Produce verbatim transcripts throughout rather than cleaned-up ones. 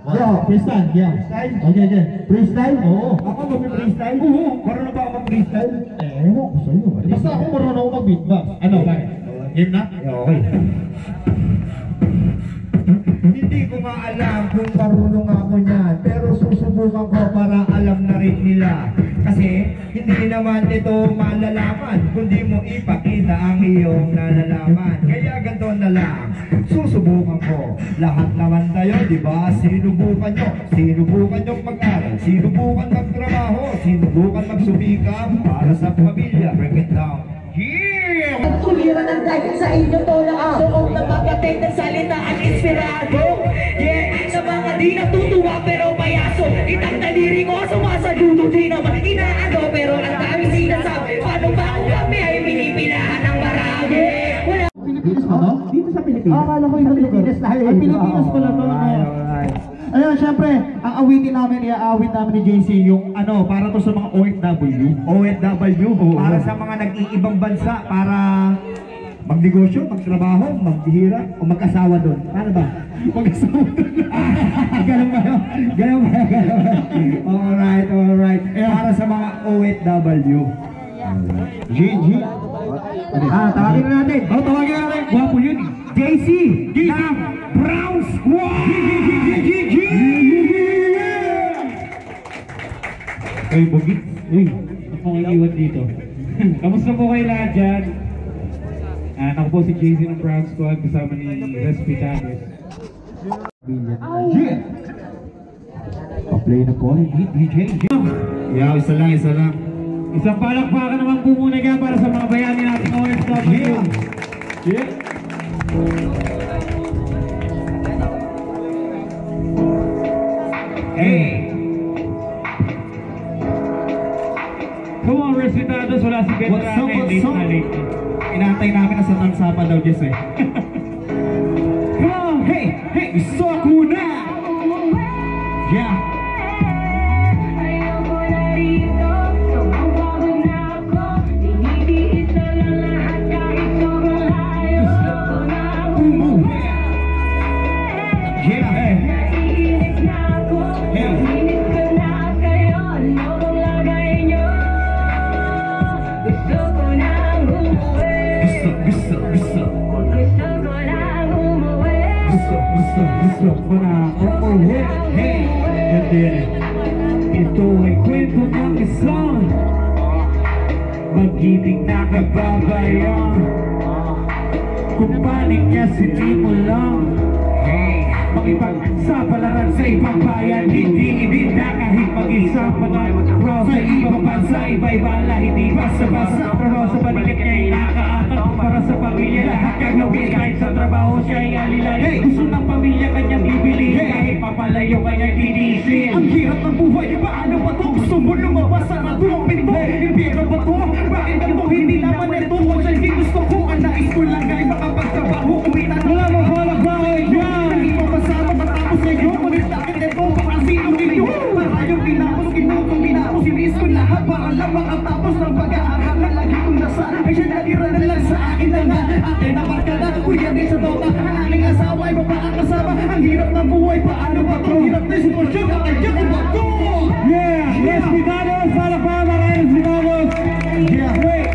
Yeah, freestyle, yeah. Freestyle? Okay, okay. Freestyle? Oo. Ako mag-freestyle? Oo. Marunong ba ako mag-freestyle? Eh, ewan ko sa'yo. Basta ako marunong ako mag-beatbox. Ano, bakit? Game na? Okay. Hindi ko nga alam kung marunong ako niyan, pero susubukan ko para alam na rin nila. Kasi hindi naman ito malalaman kundi mo ipakita ang iyong nalalaman. Kaya ganito na lang, susubukan ko. Lahat naman tayo, di ba? Sinubukan nyo, sinubukan nyo mag-aral, sinubukan magtrabaho, sinubukan magsumikap para sa pamilya. Break it down. Yeah! Tuliran ng dahil sa inyo to na ang loob na pagkatid ng salita at inspirado. Yeah, sa mga di natutuwa pero payaso, itang daliri ko sumasaludo di naman inaano, pero ang dami sinasabi. Paano ba kung kami ay pinipilahan ng marami? Wala. Pilipinas ba to? Dito sa Pilipinas? Akala ko yung Pilipinas na yun. Ay, Pilipinas pala to. Ayun, syempre, ang awitin namin, i-aawit namin ni J C yung ano, para to sa mga O F W. O F W, para sa mga nag-iibang bansa, para magnegosyo, magtrabaho, maghihirap, o mag-asawa doon. Paano ba? Mag-asawa doon. Ganun ba yun? Ganun ba yun? Ganun ba yun? Alright, alright. Para sa mga O F W. G, G. Ah, tawagin na natin. Oh, tawagin natin. Gwapo yun. J C. J C. Brown Squad. G, G, G. Uy, Bugit. Uy, ako ang iwan dito. Kamusta po kayo lahat dyan? Uh, ako po si J C ng Brown Squad kasama ni Respitables. Yeah! Pa-play na po ni D J. Yeah, isa lang, isa lang. Isang palakpakan naman po muna yan para sa mga bayani nating O F W. Yeah! Yeah! Hey! Come on, Respitables. Wala si What's up, Veterano. what's Late up? na late. Inantay namin na sa tansa pa daw, Jess eh. Come on! Hey! Hey! Gusto ako na! Yeah! Gusto ko na umuwi. Hey! Ito ay kwento ng isang mag-ibig na kababayan. Kung panig niya sinimulang makipagsapalaran sa ibang bayan. Hindi ibinda kahit mag-isang mga cross sa ibang bansa. Iba-iba lang, hindi basta-basta. Pero sa balikat niya ay nakaatak para sa pamilya. Lahat gagawin kahit sa trabaho siya ay alilay. Gusto ng pamilya kanyang bibili kahit papalayo kanyang linisin. Ang hirap ng buhay, paano ba to? Gusto mo lumabas sa natulong pinto? Impira ba to? Bakit ganito hindi naman ito? Kung siya hindi gusto ko, ang nais ko lang ay makapagtrabaho. Kumita na lang ang halak bahay dyan. Hindi mo kasama matapos ngayon. Ngunit bakit ito? Baka sino ninyo? Para yung pinapos, kinutong pinapos. Sinis ko lahat para lang makatapos ng pag-aaral na lagi kong nasa. Ay siya natira na lang sa akin na nga. Akin na barkada, kuya din sa tota. Ang aking asawa ay babaang kasama. Ang hirap ng buhay, paano ba to? Hirap na sitwasyon, kakaya ko ba to? Yeah! Respitables! Para pa mga Respitables! Yeah! Wait!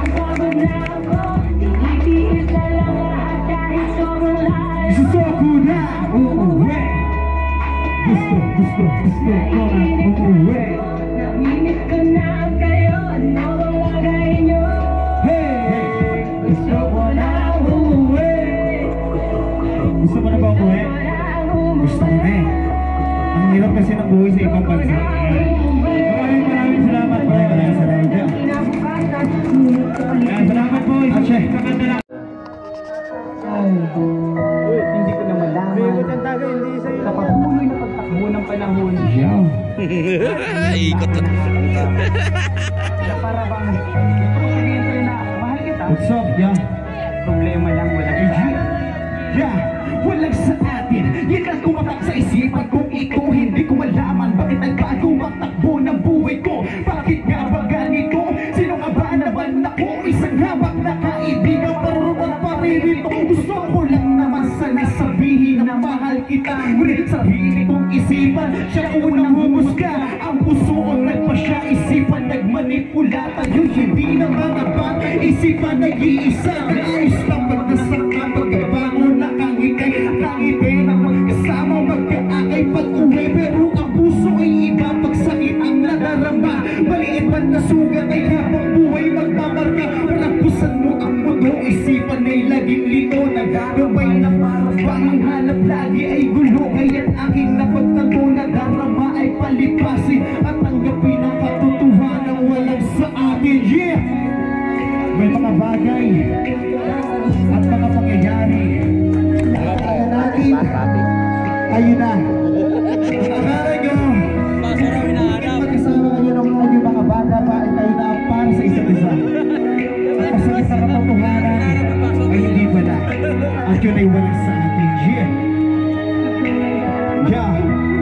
Gusto ko na umuwi. Gusto, gusto, gusto ko na umuwi. Naminis ko na kayo, ano bang lagay nyo? Hey! Gusto ko na umuwi. Gusto mo na ba umuwi? Gusto ko na eh. Ang hirap kasi ng buhay sa ibang bansa. Maraming maraming salamat po. Maraming salamat dyan. Ayan, salamat po. Isang kakanta lang. Hindi ko na malaman sa patuloy na pagtakbo ng panahon. Yeah. Ikot na. Na para bang ito sabihin ko na mahal kita. What's up, yeah? Problema lang wala Yeah. kita. Yeah. Walang sa atin. Yan ang tumatak sa isipan kong ito. Hindi ko malaman bakit nagbago ang takbo ng buhay ko. Bakit nga ba ganito? Sino nga ba naman ako? Isang habang na kaibigan, pero at paririto. Gusto ko lang naman sana sabihin na mahal kita. Ngunit sarili kong isipan, siya unang humusga. Ang puso ko nagpasya, isipan nagmanipula. Tayo hindi na mga bang isipan nag-iisa. Ayos lang magkasaka, pagkabangon nakangitay. Nakangitay na magkasama, magkaakay pag-uwi. Pero ang puso ay iba, pagsakit ang nadarama. Maliit man na sugat ay habang buhay magmamarka. Palagpusan mo ang mundo, isipan ay laging lito. Nagagabay na parang bang hanap lagi ay gulo. Kaya't aking napagtanto, nadarama ay palipasin. At tanggapin ang katotohanan walang sa atin. Yeah! May mga bagay at mga pangyayari kaya natin, ayun na. Akala nyo magkasama kayo ng mga mga bata pa ay tayo na para sa isa't isa. Masakit sa katotohanan ay hindi pala. At yun ay walang sa atin. Yeah! Yeah!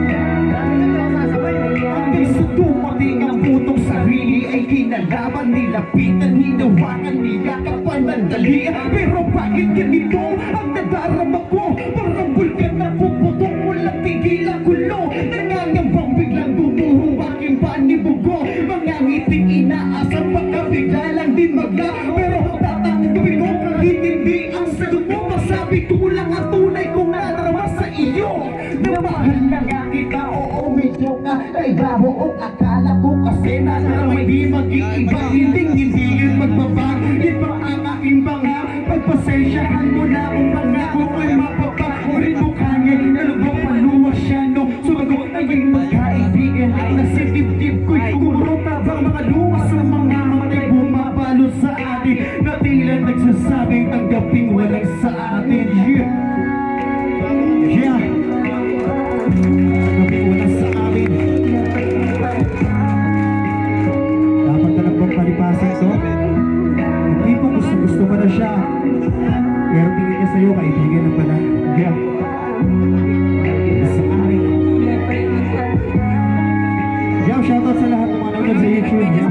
Hanggang sa dumating ang putong sarili ay kinalaban, nilapitan, hinawakan, niyakapan, nandalian. Pero bakit ganito ang nadarama ko? Parang bulkan na puputong walang tigil ang gulo. Nangangambang biglang bumuho aking panibugo. Mga ngiting inaasar baka bigla lang din magla. Pero tatanggapin ko kahit hindi ang sagot mo. Masabi ko lang ang tunay kong nadarama sa iyo. Namahal na nga kita, oo medyo ka ay bravo o akala ko kasi nadarama di mag-iiba. Hindi hindi yun magbabago, yun pa ang aking banga. Pagpasensyahan mo na kung pangako ko'y mapapakurin mo kanya. Nalubang paluwas siya no, sumagot na yung magkaibigan. Ay nasitip-tip ko'y kumurot habang mga luwas sa mga matay bumabalot sa atin. Na tila nagsasabing tanggaping walang sa atin. Yeah! Yeah! Tanggaping walang sa atin. Dapat ka lang bang palipasan to? Hindi ko gusto-gusto pa na siya. Pero tingin niya sa'yo, kaibigan na pala. Yeah. Sa akin. Yeah, shoutout sa lahat ng mga nanonood sa YouTube. Yeah.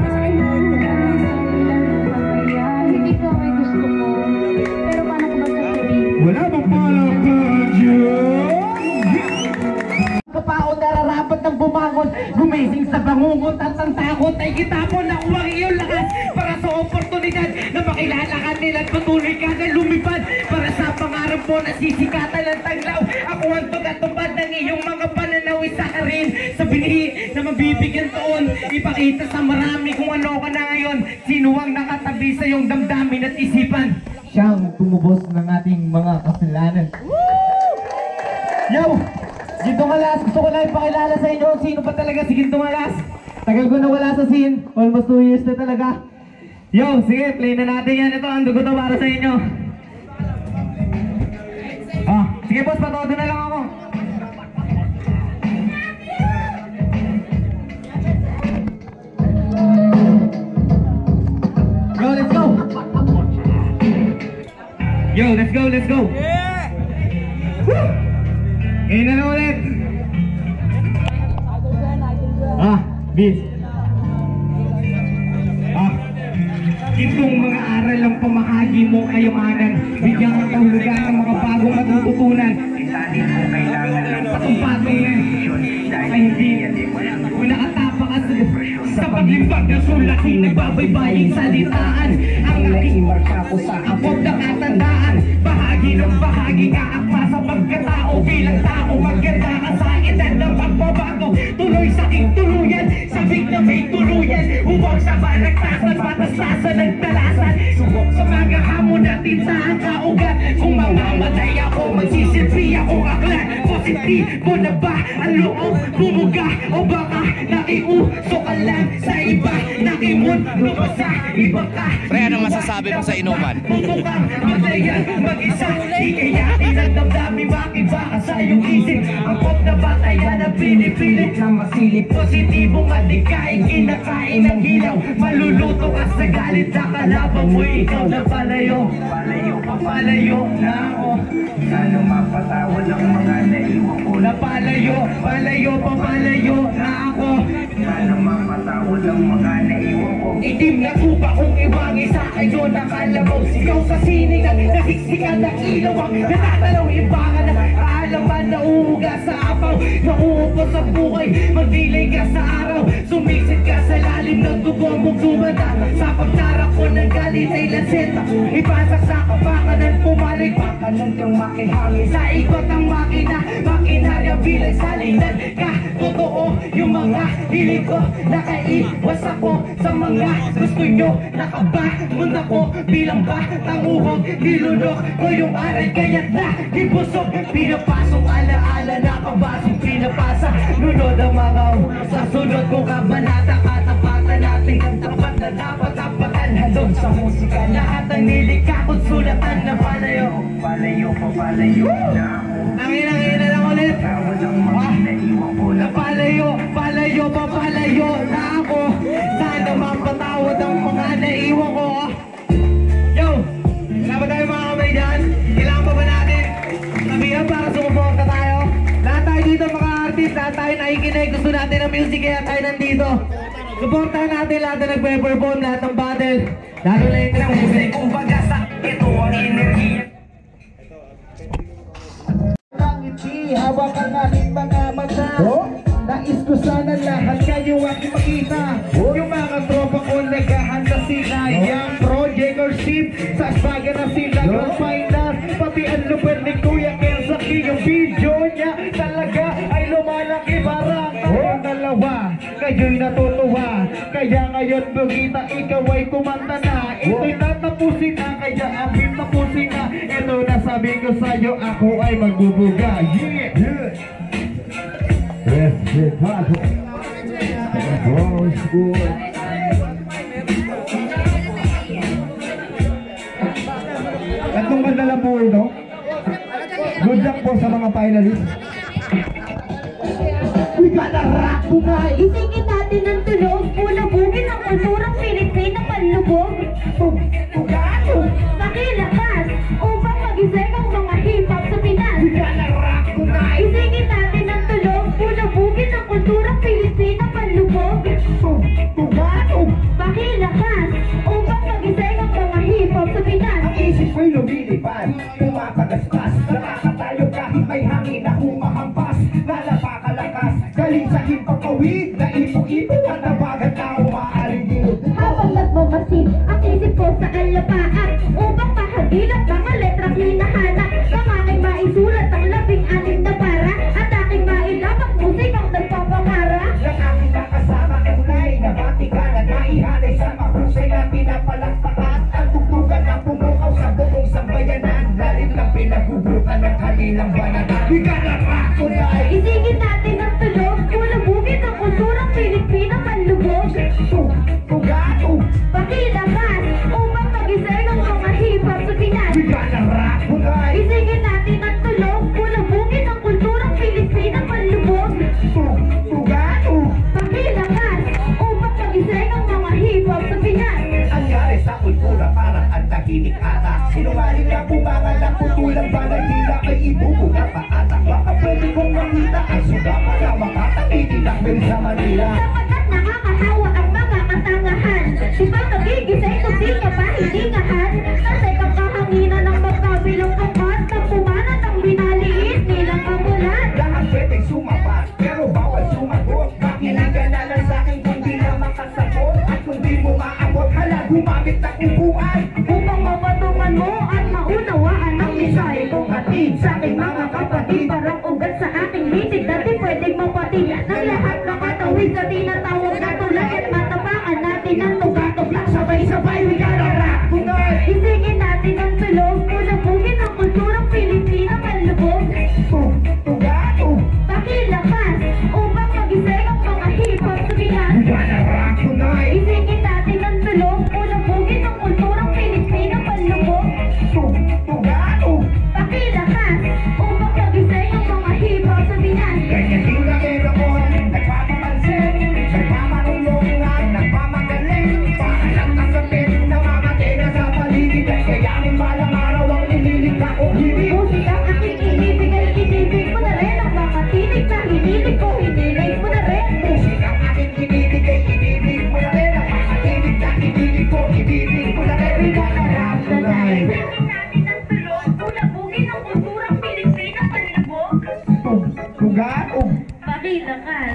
Hindi ko may gusto ko. Pero paano ko ba sasabihin? Wala bang palakad yun? Kapao nararapat ng bumangon, gumising sa bangungot at ang takot ay kitapon na uwang iyong lakas para sa oportunidad na makilala ka nila at patuloy ka na lumipad para sa pangarap mo na sisikatan ng taglaw. Ako ang tugatupad ng iyong mga pananaw, isa ka rin sa binihi na mabibigyan taon. Ipakita sa marami kung ano ka na ngayon, sino ang nakatabi sa iyong damdamin at isipan. Siyang tumubos ng ating mga kasalanan. Yo! Gintong Alas, gusto ko lang ipakilala sa inyo sino pa talaga si Gintong Alas. Tagal ko na wala sa scene, almost two years na talaga. Yo, sige, play na natin yan. Ito, ang dugo to para sa inyo. Ah, sige boss, patodo na lang ako. Yo, let's go! Yo, let's go, let's go! Yeah! Woo! Ngayon na lang ulit. Ah, bis. Ah, itong mga aral ang pamahagi mo kayamanan. Bigyan ang kahulugan ng mga bagong matututunan. Isanin mo kailangan ng Patumpatong yan. Ay hindi. Kung nakatapa ka sa, sa paglimbag ng sulatin, nagbabaybaying salitaan. Ang aking marka ko sa abot ng katandaan. Bahagi ng bahagi ka akma sa pagkatao. Bilang tao maganda ka sa edad ng pagbabago. Tuloy sa aking tuluyan, sabik na may tuluyan. Huwag sa balagtasan, patastasan ng talasan. Subok sa mga hamon at tintahan kaugat. Kung mamamatay ako, magsisilpi ako aklat. Positibo na ba ang loob? Bumuga o baka nakiuso ka lang sa iba. Nakimundo pa sa iba ka. Pre, ano masasabi mo sa inuman? Bumukang matayan mag-isa. Di kaya tinagdamdami makiba ka sa iyong isip. Ang pop na batayan na pinipilit na masilip. Positibong adikain, kinakain ng hilaw. Maluluto ka sa galit na kalaban mo. Ikaw na palayo, palayo, papalayo na ako. Sana mapatawad ang mga naiiwan. naiwan ko na palayo, palayo, papalayo na ako. Sana mapatawad ang mga naiwan ko. Itim na kupa kung ibang isa kayo nakalabaw. Sigaw sa sining at nasiksikan ng ilaw ang natatalaw. Ibangan na kaalaman na uuga sa apaw. Nauupo sa buhay, magdilay ka sa araw. Sumisid ka sa lalim ng tubo mong sumata. Sa pagtarap ko ng galit ay laseta. Ipasak sa kapakanan, pumalik pakanan kang makihangin. Sa ikot ng makina, makinarya bilang salinan ka. Totoo yung mga hilig ko, nakaiwas ako sa mga gusto nyo. Nakabahon ako bilang batanguhog. Nilunok ko yung aral kaya't na ibusog. Pinapasok alaala na kabasong pinapasa. Nunod ang mga sa sunod kong kabanata. Katapatan natin ang tapat na dapat tapatan. Handog sa musika, lahat ng nilikha ko't sulatan na palayo. Palayo pa palayo na ang ina-ina lang ulit. Tawad ang mga naiwan ko na palayo, palayo pa palayo na ako. Sana mapatawad ang mga naiwan ko. Yo, kailangan ba tayo mga kamay dyan? Kailangan pa ba natin sabihan para sumuporta tayo? Lahat tayo dito mga artist, lahat tayo nakikinig, gusto natin ng music kaya tayo nandito. Supportahan natin lahat na nagpe-perform, lahat ng battle. Lalo na yung ng music. Kung baga sa ito ang enerhiya. Ngiti, hawak ang aking mga mata. Nais ko sana lahat kayo aking makita. Yung mga tropa ko naghahanda sila. Yung project or ship sa asbaga na sila. Grand final, pati ang lupad ni Kuya Kelsaki. Yung video niya talaga ay lumalaki. Parang tayong dalawa, kayo'y natutuwa. Kaya ngayon Bugita, ikaw ay kumanta na. Ito'y natapusin na, kaya aking tapusin na. Ito na sabi ko sa'yo, ako ay magbubuga. Yeah! Yeah! Yes, yes, hot. Oh, it's good. Tatlong ganda lang po ito. Good luck po sa mga finalists. We gotta rock tonight. Isingin natin ang tulog, ulabugin ang kulturang Pilipina panlubog. Pakilakas, upang mag-isip ang mga hip-hop sa Pinas. We gotta rock tonight. Isingin natin ang tulog, ulabugin ang kulturang Pilipina panlubog. Pakilakas, upang mag-isip ang mga hip-hop sa Pinas. Ang isip ko'y lumilipad, pumapagaspas. Nakakatayo kahit may hangin na humahampas. Lalapakalakas, galing sa himpapawid. Na ipo-ipo at nabagat na umaaligid. Habang nagmamasid, ang isip ko sa alapaat. Upang mahagilap mga letrang hinahanap. Nang aking maisulat ang labing-anim na para. At aking mailamak musikang nagpapangara. Nang aking nakasama ay unay nabatikan. At maihanay sa mahusay na pinapalakpakan. Ang tugtugan na pumukaw sa buong sambayanan. Lalim lang pinagubukan ng kanilang bananan. We gotta rock tonight. Isingin natin ang tulog, ulabugin ang kulturang Pilipina panlubog. Tugato. Pakilakas, upang mag-isay ng mga hip-hop sa Pinas. We gotta rock tonight. Isingin natin ang tulog, ulabugin ang kulturang Pilipina panlubog. Tugato. Pakilakas, upang mag-isay ng mga hip-hop sa Pinas. Nangyari sa kultura parang ang tahimik ata. Sinungaling na bumangalang putulang balay nila ay ibubuga pa ata. Baka pwede kong makita ang suga para makatakitin ang bel sa Manila. Sapagkat nakakahawa ang mga katangahan. Di ba nagigisay kung di ka pa hiningahan? Kasi kakahanginan ng magkabilang angkat. Nang pumanat ang binaliit nilang kamulan. Lahat pwedeng sumapat, pero bawal sumagot. Makinig ka na lang sa'kin kung di na makasagot. At kung di mo maabot, hala gumamit ng upuan. Upang mapatungan mo at maunawaan ang mensahe kong hatid sa aking mga kapatid. Parang ugat sa aking litig na di pwedeng mapatid. Ng lahat nakatawid sa tinatawag na tulay. At matapakan natin ang tugatog lang sabay-sabay. We gotta rock tonight. Ilakan.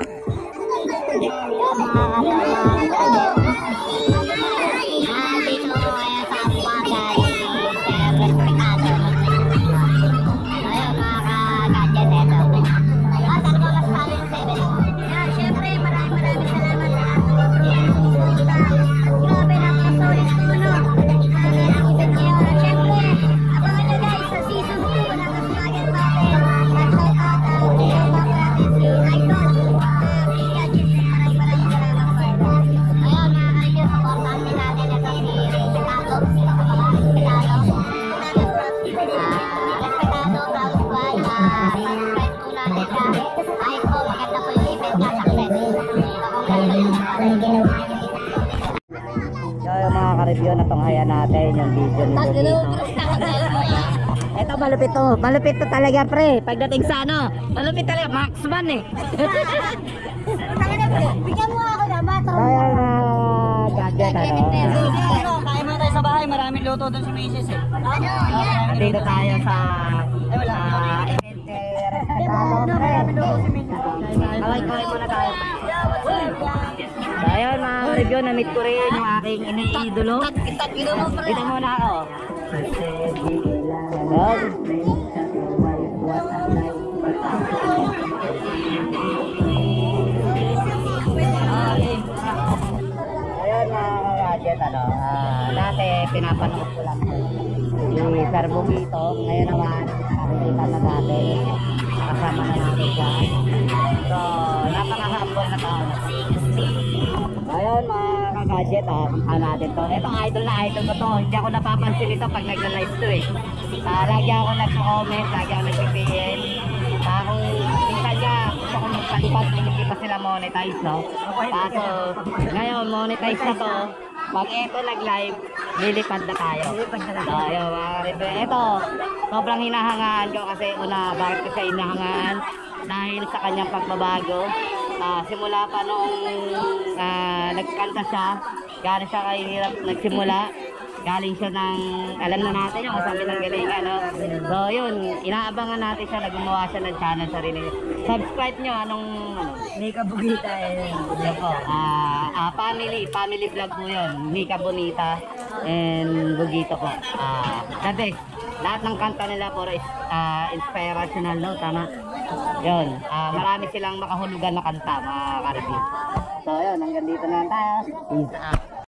So yung mga ka-review na tunghayan natin yung video nito dito. Ito malupit to, malupit to talaga pre. Pagdating sa ano, malupit talaga, marksman eh. Bigyan mo ako na bata. Kaya na gadget ano. Kain muna tayo sa bahay, maraming luto doon sa misis eh. Dito tayo sa wala. uh, event eh, respetado pre. Kaway-kaway muna tayo. So ayun mga ka-review, na-meet ko rin yung aking iniidolo. Dito muna ako. Ayun. Ayun mga ka-gadget, ano, ah, dati pinapanood ko lang si Sir Bugito. Ngayon naman, nakikita na natin, nakasama na natin siya. So, napaka-humble na tao na. Ayun mga ka-gadget, ah, punta natin to. Ito idol na idol ko to. Hindi ako napapansin ito pag nagla-live to eh. Uh, lagi ako nagko-comment, lagi ako nag-P M. Uh, kung minsan niya, gusto ko magpalipad, hindi pa sila monetize, no? Kaso, ngayon, monetize na to. Pag ito nag-live, lilipad na tayo. So, ayun mga ka-review. Ito, sobrang hinahangaan ko kasi una, bakit ko siya hinahangaan? Dahil sa kanyang pagbabago. Uh, simula pa noong uh, nagkanta siya, galing siya kahirap nagsimula. Galing siya ng, alam na natin yung sabi ng galing, ano. So yun, inaabangan natin siya, naggumawa siya ng channel sarili. Subscribe nyo, anong, ano, Mika Bugita eh. yun po, ah, ah, family, family vlog po yun. Mika Bonita and Bugito po. Ah, the best. Lahat ng kanta nila po is ah, inspirational, no? Tama. Yun, ah, marami silang makahulugan na kanta, mga ka-review. So yun, hanggang dito na lang tayo. Peace out.